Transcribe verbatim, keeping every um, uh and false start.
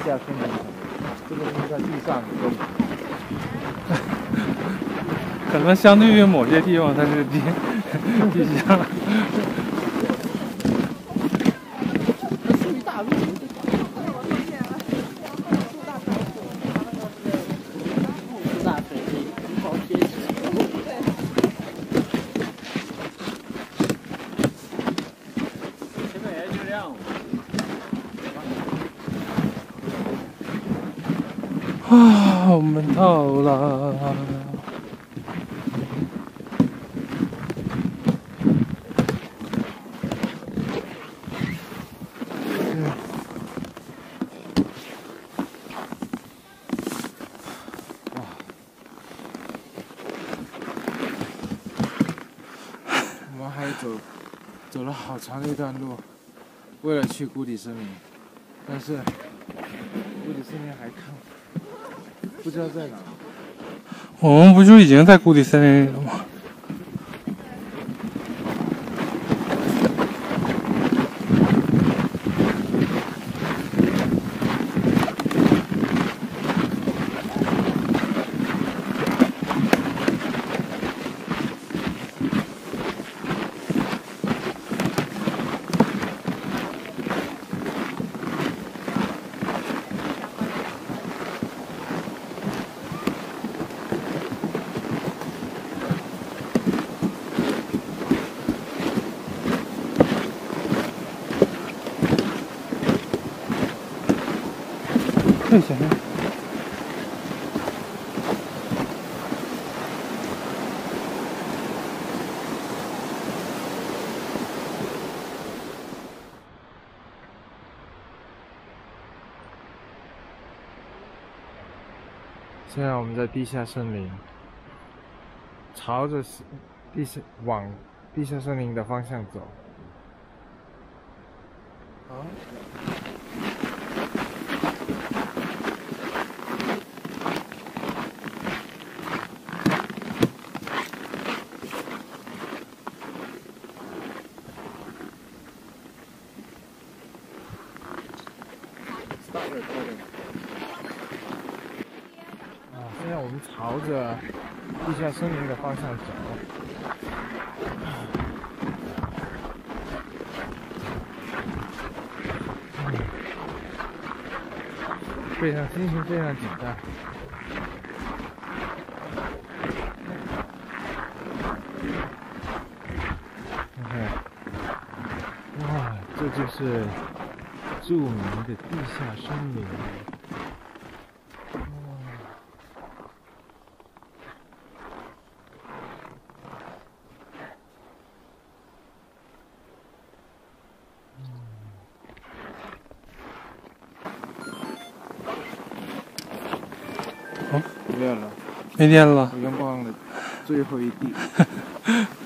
下森林，这个是在地上的。 可能相对于某些地方，它是地地下。 它属于大陆。大水里，好贴切。前面也就这样。 啊，我们到了。 我们还走走了好长的一段路，为了去谷底森林，但是谷底森林还看不知道在哪。 我们不就已经在谷底森林里了吗？对，小心！ 现在我们在地下森林，朝着地下往地下森林的方向走。啊！啊！现在我们朝着地下森林的方向走。非常心情非常紧张。你看，哇，这就是著名的地下森林。 哦， 没电了， 没电了， 我用光了最后一滴。